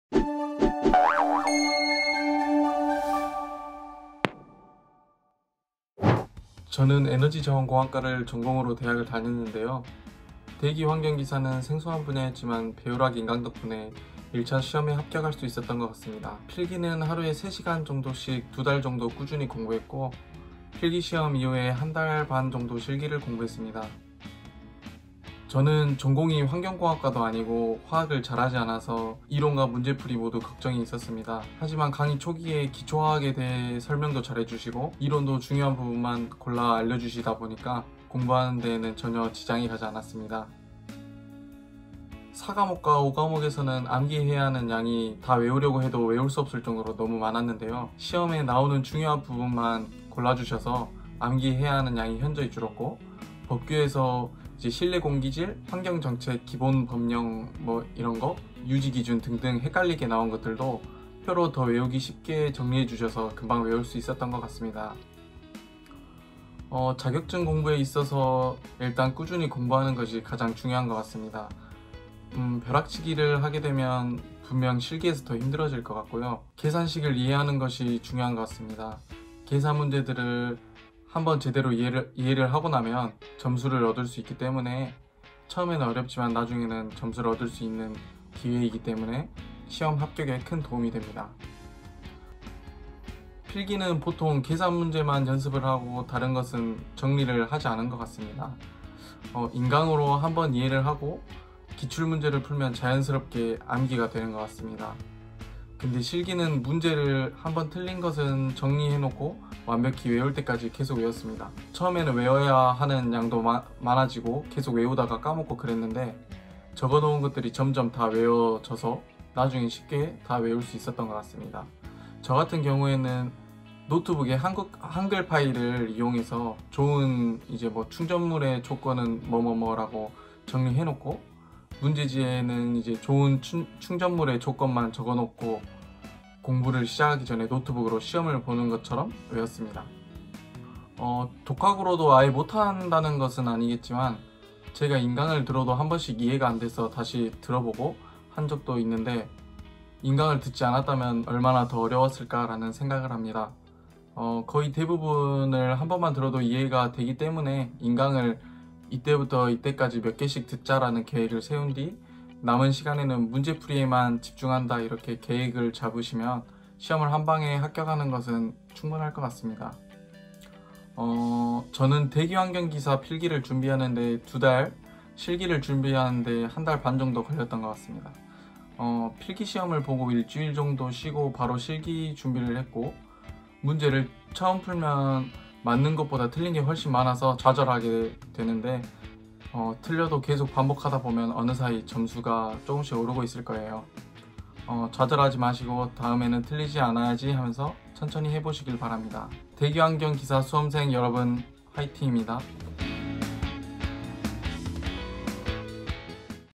저는 에너지자원공학과를 전공으로 대학을 다녔는데요. 대기환경기사는 생소한 분야였지만 배우락 인강 덕분에 1차 시험에 합격할 수 있었던 것 같습니다. 필기는 하루에 3시간 정도씩 2달 정도 꾸준히 공부했고, 필기시험 이후에 1달 반 정도 실기를 공부했습니다. 저는 전공이 환경공학과도 아니고 화학을 잘하지 않아서 이론과 문제풀이 모두 걱정이 있었습니다. 하지만 강의 초기에 기초화학에 대해 설명도 잘해주시고 이론도 중요한 부분만 골라 알려주시다 보니까 공부하는 데에는 전혀 지장이 가지 않았습니다. 4과목과 5과목에서는 암기해야 하는 양이 다 외우려고 해도 외울 수 없을 정도로 너무 많았는데요. 시험에 나오는 중요한 부분만 골라주셔서 암기해야 하는 양이 현저히 줄었고, 법규에서 이제 실내 공기질, 환경정책, 기본 법령 이런 거, 유지 기준 등등 헷갈리게 나온 것들도 표로 더 외우기 쉽게 정리해 주셔서 금방 외울 수 있었던 것 같습니다. 자격증 공부에 있어서 일단 꾸준히 공부하는 것이 가장 중요한 것 같습니다. 벼락치기를 하게 되면 분명 실기에서 더 힘들어질 것 같고요. 계산식을 이해하는 것이 중요한 것 같습니다. 계산 문제들을 한번 제대로 이해를 하고 나면 점수를 얻을 수 있기 때문에 처음에는 어렵지만 나중에는 점수를 얻을 수 있는 기회이기 때문에 시험 합격에 큰 도움이 됩니다. 필기는 보통 계산 문제만 연습을 하고 다른 것은 정리를 하지 않은 것 같습니다. 인강으로 한번 이해를 하고 기출문제를 풀면 자연스럽게 암기가 되는 것 같습니다. 근데 실기는 문제를 한번 틀린 것은 정리해놓고 완벽히 외울 때까지 계속 외웠습니다. 처음에는 외워야 하는 양도 많아지고 계속 외우다가 까먹고 그랬는데 적어놓은 것들이 점점 다 외워져서 나중에 쉽게 다 외울 수 있었던 것 같습니다. 저 같은 경우에는 노트북에 한글 파일을 이용해서 좋은 충전물의 조건은 뭐라고 정리해놓고 문제지에는 이제 좋은 충전물의 조건만 적어놓고 공부를 시작하기 전에 노트북으로 시험을 보는 것처럼 외웠습니다. 독학으로도 아예 못한다는 것은 아니겠지만 제가 인강을 들어도 한 번씩 이해가 안 돼서 다시 들어보고 한 적도 있는데, 인강을 듣지 않았다면 얼마나 더 어려웠을까라는 생각을 합니다. 거의 대부분을 한 번만 들어도 이해가 되기 때문에 인강을 이때부터 이때까지 몇 개씩 듣자라는 계획을 세운 뒤 남은 시간에는 문제풀이에만 집중한다, 이렇게 계획을 잡으시면 시험을 한 방에 합격하는 것은 충분할 것 같습니다. 저는 대기환경기사 필기를 준비하는데 2달, 실기를 준비하는데 1달 반 정도 걸렸던 것 같습니다. 필기 시험을 보고 일주일 정도 쉬고 바로 실기 준비를 했고, 문제를 처음 풀면 맞는 것보다 틀린 게 훨씬 많아서 좌절하게 되는데 틀려도 계속 반복하다 보면 어느 사이 점수가 조금씩 오르고 있을 거예요. 좌절하지 마시고 다음에는 틀리지 않아야지 하면서 천천히 해보시길 바랍니다. 대기환경기사 수험생 여러분, 화이팅입니다.